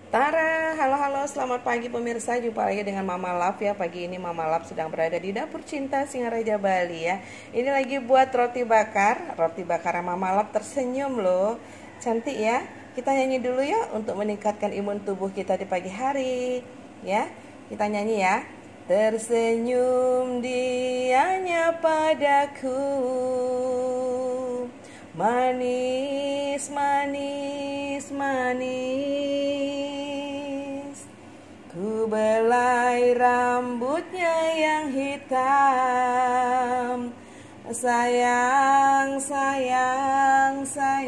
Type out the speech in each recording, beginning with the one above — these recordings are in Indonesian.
Tara, halo selamat pagi pemirsa. Jumpa lagi dengan Mama Love ya. Pagi ini Mama Love sedang berada di dapur cinta Singaraja Bali ya. Ini lagi buat roti bakar. Roti bakar Mama Love tersenyum loh. Cantik ya. Kita nyanyi dulu ya untuk meningkatkan imun tubuh kita di pagi hari. Ya, kita nyanyi ya. Tersenyum dianya padaku, manis, manis, manis. Ku belai rambutnya yang hitam. Sayang, sayang,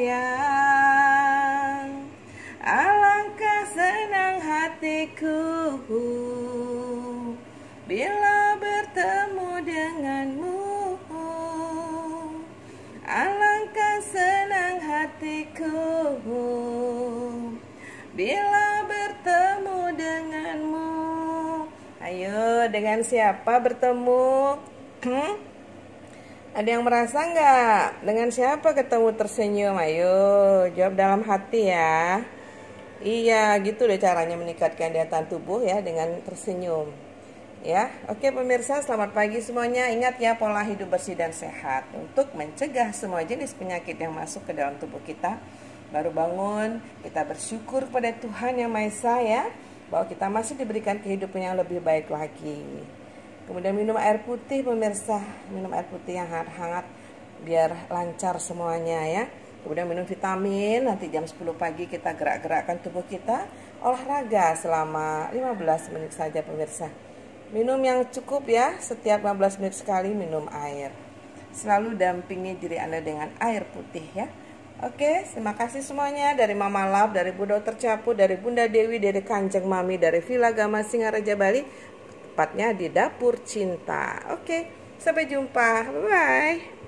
sayang. Alangkah senang hatiku bila bertemu denganmu. Alangkah senang hatiku bila bertemu denganmu. Ayo, dengan siapa bertemu? Ada yang merasa nggak? Dengan siapa ketemu tersenyum? Ayo, jawab dalam hati ya. Iya, gitu deh caranya meningkatkan daya tahan tubuh ya, dengan tersenyum. Ya, oke pemirsa, selamat pagi semuanya. Ingat ya, pola hidup bersih dan sehat untuk mencegah semua jenis penyakit yang masuk ke dalam tubuh kita. Baru bangun, kita bersyukur pada Tuhan Yang Maha Esa ya, bahwa kita masih diberikan kehidupan yang lebih baik lagi. Kemudian minum air putih pemirsa, minum air putih yang hangat-hangat biar lancar semuanya ya. Kemudian minum vitamin, nanti jam 10 pagi kita gerak-gerakkan tubuh kita, olahraga selama 15 menit saja pemirsa. Minum yang cukup ya, setiap 15 menit sekali minum air. Selalu dampingi diri Anda dengan air putih ya. Oke, terima kasih semuanya dari Mama Love, dari Bunda Tercapu, dari Bunda Dewi, dari Kanjeng Mami, dari Villa Gama Singaraja Bali, tepatnya di Dapur Cinta. Oke, sampai jumpa. Bye-bye.